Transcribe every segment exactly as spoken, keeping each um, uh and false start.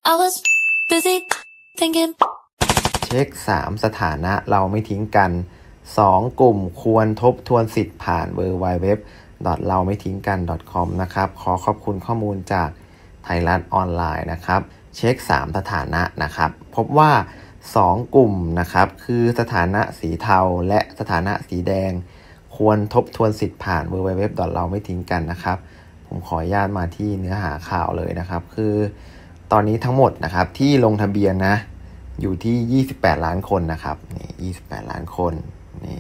I was busy thinking เช็คสามสถานะเราไม่ทิ้งกันสองกลุ่มควรทบทวนสิทธิ์ผ่าน ดับเบิลยู ดับเบิลยู ดับเบิลยู ดอท เราไม่ทิ้งกัน ดอท คอม นะครับขอขอบคุณข้อมูลจากไทยรัฐออนไลน์นะครับเช็คสามสถานะนะครับพบว่าสองกลุ่มนะครับคือสถานะสีเทาและสถานะสีแดงควรทบทวนสิทธิ์ผ่าน ดับเบิลยู ดับเบิลยู ดับเบิลยู ดอท เราไม่ทิ้งกันนะครับผมขออนุญาตมาที่เนื้อหาข่าวเลยนะครับคือตอนนี้ทั้งหมดนะครับที่ลงทะเบียนนะอยู่ที่ยี่สิบแปดล้านคนนะครับนี่ยี่สิบแปดล้านคนนี่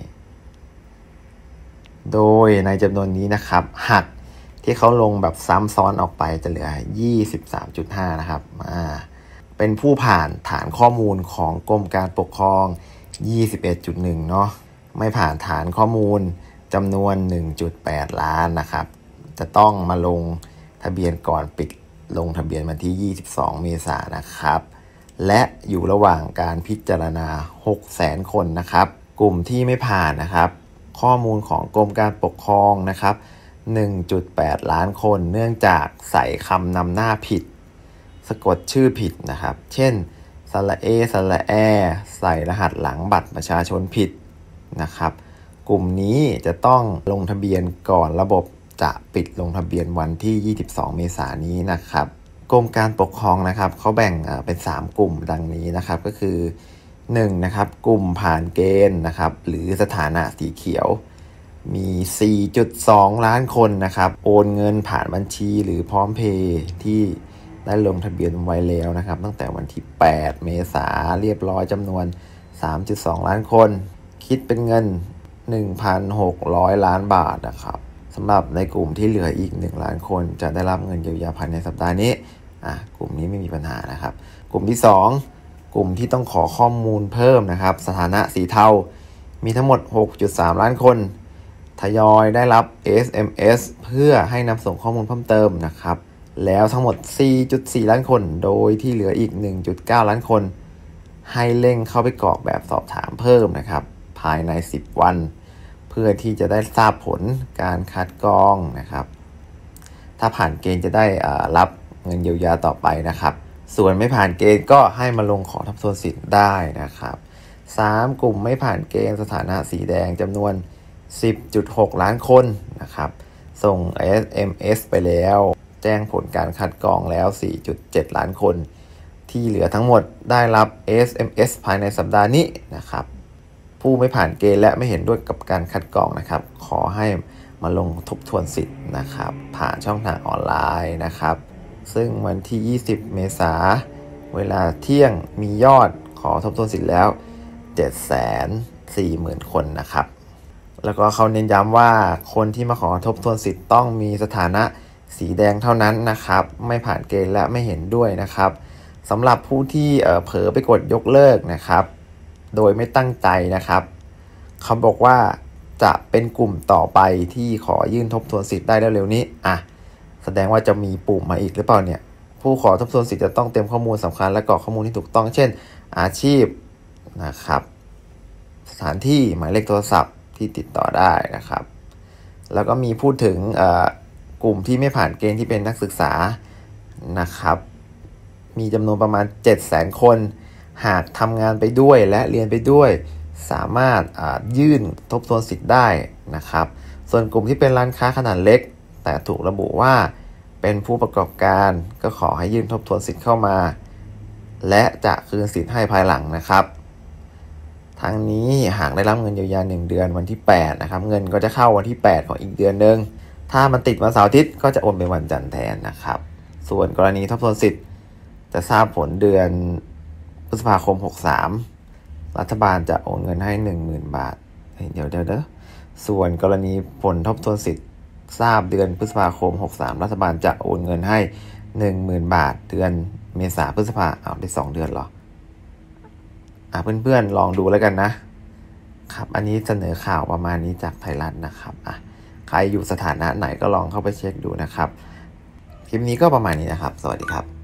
โดยในจำนวนนี้นะครับหักที่เขาลงแบบซ้ำซ้อนออกไปจะเหลือ ยี่สิบสามจุดห้า นะครับอ่าเป็นผู้ผ่านฐานข้อมูลของกรมการปกครอง ยี่สิบเอ็ดจุดหนึ่ง เนาะไม่ผ่านฐานข้อมูลจำนวน หนึ่งจุดแปด ล้านนะครับจะต้องมาลงทะเบียนก่อนปิดลงทะเบียนวันที่ยี่สิบสองเมษายนนะครับและอยู่ระหว่างการพิจารณา หกแสน คนนะครับกลุ่มที่ไม่ผ่านนะครับข้อมูลของกรมการปกครองนะครับ หนึ่งจุดแปด ล้านคนเนื่องจากใส่คำนำหน้าผิดสะกดชื่อผิดนะครับเช่นสระเอสระแอใส่รหัสหลังบัตรประชาชนผิดนะครับกลุ่มนี้จะต้องลงทะเบียนก่อนระบบจะปิดลงทะเบียนวันที่ยี่สิบสองเมษายนนี้นะครับกรมการปกครองนะครับเขาแบ่งเป็นสามกลุ่มดังนี้นะครับก็คือหนึ่งนะครับกลุ่มผ่านเกณฑ์นะครับหรือสถานะสีเขียวมี สี่จุดสอง ล้านคนนะครับโอนเงินผ่านบัญชีหรือพร้อมเพย์ที่ได้ลงทะเบียนไว้แล้วนะครับตั้งแต่วันที่แปดเมษายนเรียบร้อยจำนวน สามจุดสอง ล้านคนคิดเป็นเงิน หนึ่งพันหกร้อย ล้านบาทนะครับสำหรับในกลุ่มที่เหลืออีกหนึ่งล้านคนจะได้รับเงินเยียวยาภายในสัปดาห์นี้อ่ะกลุ่มนี้ไม่มีปัญหานะครับกลุ่มที่สองกลุ่มที่ต้องขอข้อมูลเพิ่มนะครับสถานะสีเทามีทั้งหมด หกจุดสาม ล้านคนทยอยได้รับ เอส เอ็ม เอส เพื่อให้นำส่งข้อมูลเพิ่มเติมนะครับแล้วทั้งหมด สี่จุดสี่ ล้านคนโดยที่เหลืออีก หนึ่งจุดเก้า ล้านคนให้เร่งเข้าไปกรอกแบบสอบถามเพิ่มนะครับภายในสิบวันเพื่อที่จะได้ทราบผลการคัดกรองนะครับถ้าผ่านเกณฑ์จะได้รับเงินเยียวยาต่อไปนะครับส่วนไม่ผ่านเกณฑ์ก็ให้มาลงขอทบทวนสิทธิ์ได้นะครับสามกลุ่มไม่ผ่านเกณฑ์สถานะสีแดงจำนวน สิบจุดหก ล้านคนนะครับส่ง เอส เอ็ม เอส ไปแล้วแจ้งผลการคัดกรองแล้ว สี่จุดเจ็ด ล้านคนที่เหลือทั้งหมดได้รับ เอส เอ็ม เอส ภายในสัปดาห์นี้นะครับผู้ไม่ผ่านเกณฑ์และไม่เห็นด้วยกับการคัดกรองนะครับขอให้มาลงทบทวนสิทธิ์นะครับผ่านช่องทางออนไลน์นะครับซึ่งวันที่ยี่สิบเมษายนเวลาเที่ยงมียอดขอทบทวนสิทธิ์แล้ว เจ็ดแสนสี่หมื่น คนนะครับแล้วก็เขาเน้นย้ำว่าคนที่มาขอทบทวนสิทธิ์ต้องมีสถานะสีแดงเท่านั้นนะครับไม่ผ่านเกณฑ์และไม่เห็นด้วยนะครับสำหรับผู้ที่เอ่อเผลอไปกดยกเลิกนะครับโดยไม่ตั้งใจนะครับเขาบอกว่าจะเป็นกลุ่มต่อไปที่ขอยื่นทบทวนสิทธิ์ได้เร็วๆนี้อ่ะแสดงว่าจะมีปุ่มมาอีกหรือเปล่าเนี่ยผู้ขอทบทวนสิทธิ์จะต้องเตรียมข้อมูลสำคัญและกรอกข้อมูลที่ถูกต้องเช่นอาชีพนะครับสถานที่หมายเลขโทรศัพท์ที่ติดต่อได้นะครับแล้วก็มีพูดถึงกลุ่มที่ไม่ผ่านเกณฑ์ที่เป็นนักศึกษานะครับมีจำนวนประมาณ เจ็ดแสน คนหากทำงานไปด้วยและเรียนไปด้วยสามารถยื่นทบทวนสิทธิ์ได้นะครับส่วนกลุ่มที่เป็นร้านค้าขนาดเล็กแต่ถูกระบุว่าเป็นผู้ประกอบการก็ขอให้ยื่นทบทวนสิทธิ์เข้ามาและจะคืนสิทธิ์ให้ภายหลังนะครับทั้งนี้หากได้รับเงินเยียวยาหนึ่งเดือนวันที่แปดนะครับเงินก็จะเข้าวันที่แปดของอีกเดือนนึงถ้ามันติดวันเสาร์อาทิตย์ก็จะโอนเป็นวันจันทร์แทนนะครับส่วนกรณีทบทวนสิทธิ์จะทราบผลเดือนพฤษภาคมหกสิบสามรัฐบาลจะโอนเงินให้ หนึ่งหมื่น บาทเดี๋ยวเดี๋ยวเด้อส่วนกรณีผลทบทวนสิทธิ์ทราบเดือนพฤษภาคมหกสิบสามรัฐบาลจะโอนเงินให้ หนึ่งหมื่น บาทเดือนเมษาพฤษภาเอาได้สองเดือนเหรออ่ะเพื่อนๆลองดูแล้วกันนะครับอันนี้เสนอข่าวประมาณนี้จากไทยรัฐนะครับอ่ะใครอยู่สถานะไหนก็ลองเข้าไปเช็คดูนะครับคลิปนี้ก็ประมาณนี้นะครับสวัสดีครับ